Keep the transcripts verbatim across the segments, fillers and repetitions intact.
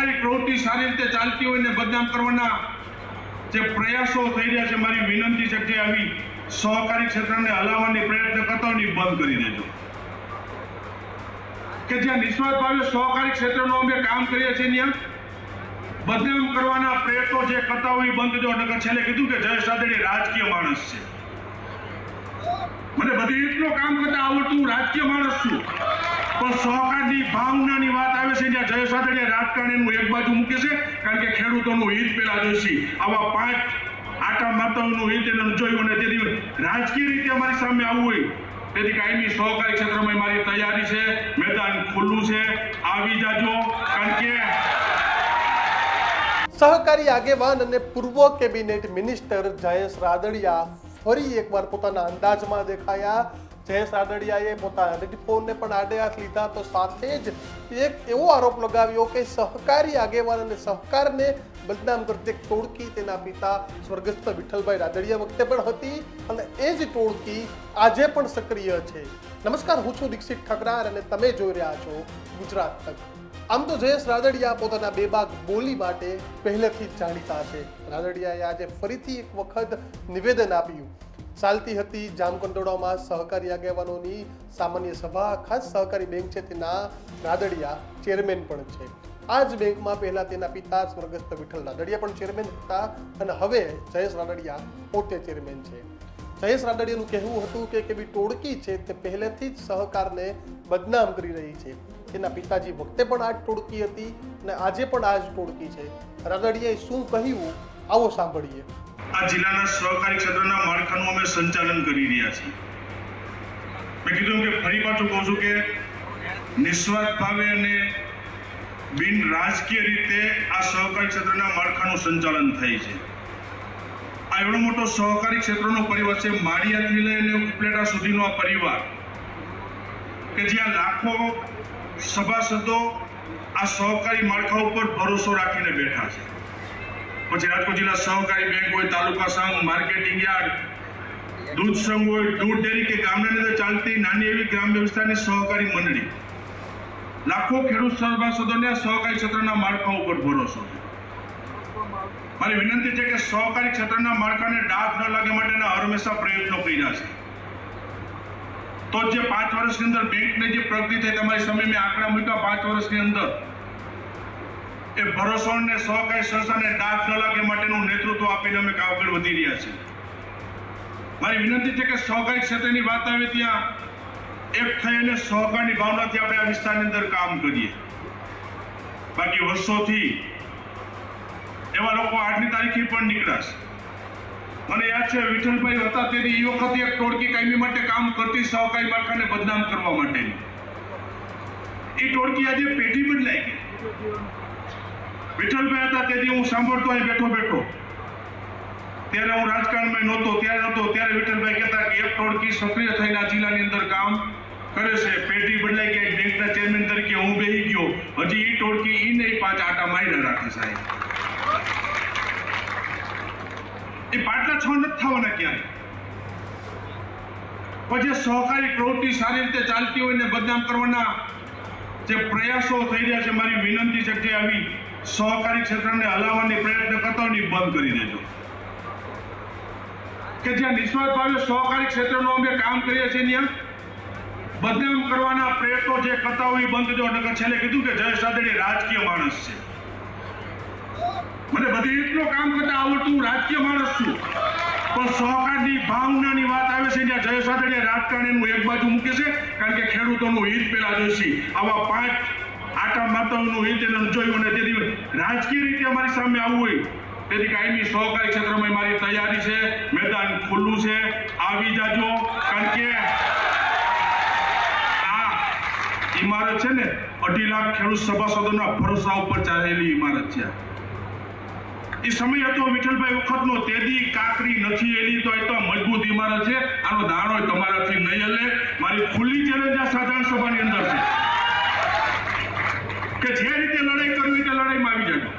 सहकारी प्रवृत्ति सारी रीते चालती होय ने बदनाम करवाना जे प्रयासों थई रह्या छे, मारी विनंती छे के आवी सहकारी क्षेत्रने हलाववानी प्रयत्न करता होय ने बंध करी देजो। के ज्यां निस्वार्थ भावे सहकारी क्षेत्रनो अमे काम करीए छीए त्यां बदनाम करवाना प्रयत्नो जे करता होय बंध जो। नगर छेल्ले कीधुं के जयेश रादडिया राजकीय माणस छे, मने बधी रीतनो काम करता आवडतुं, हूँ राजकीय माणस छुं, पण सहकारनी भावनानी वात आवे छे त्यां जयेश रादडिया राजकारणीनुं एक बाजु मूके छे, कारण के खेडूतोनुं हित पेला जोईशे। आवा पांच आटा मारतानुं हित एने जोयुं ने तेथी राजकीय रीते अमारी सामे आवुं होय तेथी कायमी सहकारी क्षेत्रमां मारी तैयारी छे, मैदान खुल्लुं छे, आवी जाजो। कारण के सहकारी આગેવાન અને પૂર્વ કેબિનેટ મિનિસ્ટર જયેશ રાદડિયા ફરી એકવાર પોતાના અંદાજમાં દેખાયા। જયેશ રાદડિયાએ પોતાના ટેલિફોનને પણ આડે હાથ લીધા, તો સાથે જ એક એવો આરોપ લગાવ્યો કે સહકારી આગેવાન અને સહકારને બદનામ કરતી એક ટોળકી તેના પિતા સ્વર્ગસ્થ વિઠ્ઠલભાઈ રાદડિયા વખતે પણ હતી અને એ જ ટોળકી આજે પણ સક્રિય છે। નમસ્કાર, હું છું દીક્ષિત ઠકરાર અને તમે જોઈ રહ્યા છો ગુજરાત તક। આમ તો જયેશ રાદડિયા પોતાના બેબાક બોલી માટે પહેલેથી જ જાણીતા છે। રાદડિયાએ આજે ફરીથી એક વખત નિવેદન આપ્યું। ચાલતી હતી જામકંડોળામાં સહકારી આગેવાનોની સામાન્ય સભા, ખાસ સહકારી બેંક છે તેના રાદડિયા ચેરમેન પણ છે। આ જ બેંકમાં પહેલા તેના પિતા સ્વર્ગસ્થ વિઠ્ઠલ રાદડિયા પણ ચેરમેન હતા અને હવે જયેશ રાદડિયા પોતે ચેરમેન છે। જયેશ રાદડિયાનું કહેવું હતું કે કેવી ટોળકી છે તે પહેલેથી જ સહકારને બદનામ કરી રહી છે। તેના પિતાજી વખતે પણ આ જ ટોળકી હતી અને આજે પણ આ જ ટોળકી છે। રાદડિયાએ શું કહ્યું આવો સાંભળીએ। આ જિલ્લાના સહકારી ક્ષેત્રના માળખાનું અમે સંચાલન કરી રહ્યા છીએ। મેં કીધું કે ફરી પાછું કહું છું કે નિસ્વાર્થ ભાવે અને બિન રાજકીય રીતે આ સહકારી ક્ષેત્રના માળખાનું સંચાલન થાય છે। આ એવડો મોટો સહકારી ક્ષેત્રનો પરિવાર છે, માળિયાથી લઈને ઉપલેટા સુધીનો આ પરિવાર કે જ્યાં લાખો સભાસદો આ સહકારી માળખા ઉપર ભરોસો રાખીને બેઠા છે। પછી રાજકોટ જિલ્લા સહકારી બેંક હોય, તાલુકા સંઘ, માર્કેટિંગ યાર્ડ, દૂધ સંઘ હોય, દૂધ ડેરી કે ગામની અંદર ચાલતી નાની એવી ગ્રામ્ય વિસ્તારની સહકારી મંડળી, લાખો ખેડૂત સભાસદોને સહકારી ક્ષેત્રના માળખા ઉપર ભરોસો છે। મારી વિનંતી છે કે સહકારી ક્ષેત્રના માળખાને ડાઘ ન લાગે માટેના હંમેશા પ્રયત્નો કર્યા છે। તો જે પાંચ વર્ષની અંદર બેંકની જે પ્રગતિ થઈ, તમારી સામે મેં આંકડા મૂક્યા, પાંચ વર્ષની અંદર એ ભરોસો અને સહકારી સંસ્થાને ડાઘ ન લાગે માટેનું નેતૃત્વ આપીને અમે આગળ વધી રહ્યા છીએ। મારી વિનંતી છે કે સહકારી ક્ષેત્રની વાત આવે ત્યાં એક થઈને સહકારની ભાવનાથી આપણે આ વિસ્તારની અંદર કામ કરીએ। બાકી વર્ષોથી એવા લોકો આજની તારીખે પણ નીકળ્યા છે। મને યાદ છે વિઠ્ઠલભાઈ હતા તેથી એ વખતે એક ટોળકી કાયમી માટે કામ કરતી સહકારી માળખાને બદનામ કરવા માટેની। એ ટોળકી આજે પેઢી બદલાઈ ગઈ। વિઠ્ઠલભાઈ હતા તેથી હું સાંભળતો અહીં બેઠો બેઠો, ત્યારે હું રાજકારણમાં નહોતો, ત્યારે હતો ત્યારે વિઠ્ઠલભાઈ કહેતા કે એક ટોળકી સક્રિય થઈને આ જિલ્લાની અંદર કામ કરે છે, પેઢી બદલાઈ ગઈ, બેંકના ચેરમેન તરીકે હું બેસી ગયો, હજી એ ટોળકી એ નહીં પાંચ આટા માર્યા રાખે સાહેબ। એ પાટલા છ નથી થવાના ક્યારે, પણ જે સહકારી પ્રવૃત્તિ સારી રીતે ચાલતી હોય ને બદનામ કરવાના જે પ્રયાસો થઈ રહ્યા છે, મારી વિનંતી છે કે આવી સહકારી ક્ષેત્રને હલાવવાની પ્રયત્ન કરતા હોય ને બંધ કરી દેજો। કે જ્યાં નિસ્વાર્થ ભાવે સહકારી ક્ષેત્રનો અમે કામ કરીએ છીએ ત્યાં બદનામ કરવાના પ્રયત્નો જે કરતા હોય બંધ કરજો। નકર છેલ્લે કીધું કે જયેશ રાદડિયા રાજકીય માણસ છે, મને બધી રીતનો કામ કરતા આવડતું, હું રાજકીય માણસ છું, પણ સહકારની ભાવનાની વાત આવે છે ત્યાં જયેશ રાદડિયા રાજકારણીનું એક બાજુ મૂકે છે, કારણ કે ખેડૂતોનું હિત પેલા જોઈશે। આવા પાંચ આટા મારતાનું હિત એને જોયું ને તેથી રાજકીય રીતે અમારી સામે આવવું હોય તેથી કાયમી સહકારી ક્ષેત્રમાં મારી તૈયારી છે, મેદાન ખુલ્લું છે, આવી જાજો। કારણ કે આ ઇમારત છે ને અઢી લાખ ખેડૂત સભાસદોના ભરોસા ઉપર ચાલેલી ઇમારત છે। એ સમય હતો વિઠ્ઠલભાઈ વખતનો, તેદી કાકરી નથી એલી તો એ તો મજબૂત ઇમારત છે, આનો દાણો તમારાથી નહીં હલે। મારી ખુલ્લી ચેલેન્જ આ સાધારણ સભાની અંદર છે કે જે રીતે લડાઈ કરવી તે લડાઈમાં આવી જાજો,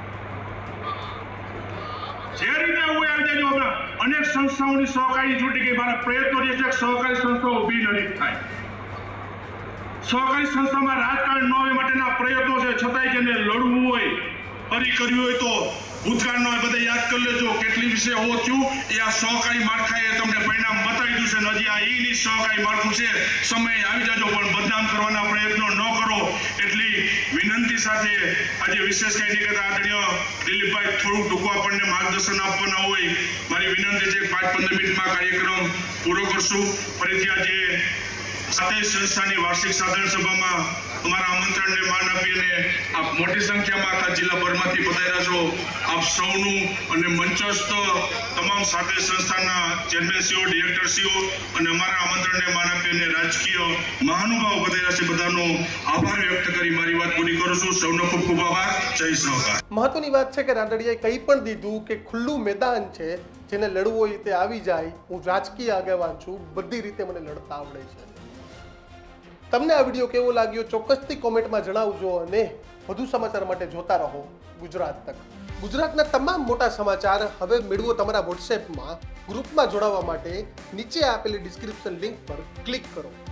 જે રીતે હું આવી જાજો। હમણાં અનેક સંસ્થાઓની સહકારી છૂટી ગઈ, મારા પ્રયત્નો જે છે સહકારી સંસ્થાઓ ઊભી નહીં થાય। સહકારી સંસ્થામાં રાજકારણ ન હોય માટેના પ્રયત્નો છે, છતાંય જેને લડવું હોય, ફરી કર્યું હોય તો ભૂતકાળનો બધા યાદ કરી લેજો કેટલી વિશે હો થયું એ આ સહકારી માળખાએ તમને પરિણામ બતાવી દીધું છે. હજી આ ઈની સહકારી માળખું છે, સમય આવી જાજો પણ બદનામ કરવાના પ્રયત્નો ન કરો એટલી વિનંતી સાથે આજે વિશેષ કઈ નહીં કહેતા આદરણીય દિલીપભાઈ થોડું ટૂંકું આપણને માર્ગદર્શન આપવાના હોય મારી વિનંતી છે પાંચ પંદર મિનિટમાં કાર્યક્રમ પૂરો કરશું. ફરીથી આજે સાતેય સંસ્થાની વાર્ષિક સાધારણ સભામાં અમારા આમંત્રણને માન આપીને આપ મોટી સંખ્યામાં આખા જિલ્લાભરમાંથી પધાર્યા છો. આપ સૌનું અને મંચસ્થ તમામ સાતેય સંસ્થાના ચેરમેનશ્રીઓ, ડિરેક્ટરશ્રીઓ અને અમારા આમંત્રણને માન આપીને રાજકીય મહાનુભાવો પધાર્યા છે, બધાનો આભાર વ્યક્ત કરી મારી વાત પૂરી કરું છું. સૌનો ખૂબ ખૂબ આભાર. જય સહકાર. મહત્વની વાત છે કે રાદડિયાએ કહી પણ દીધું કે ખુલ્લું મેદાન છે, જેને લડવું હોય તે આવી જાય. હું રાજકીય આગેવાન છું, બધી રીતે મને લડતા આવડે છે. તમને આ વિડીયો કેવો લાગ્યો ચોક્કસથી કોમેન્ટમાં જણાવજો અને વધુ સમાચાર માટે જોતા રહો ગુજરાત તક. ગુજરાતના તમામ મોટા સમાચાર હવે મેળવો તમારા વોટ્સએપમાં. ગ્રુપમાં જોડાવા માટે નીચે આપેલી ડિસ્ક્રિપ્શન લિંક પર ક્લિક કરો.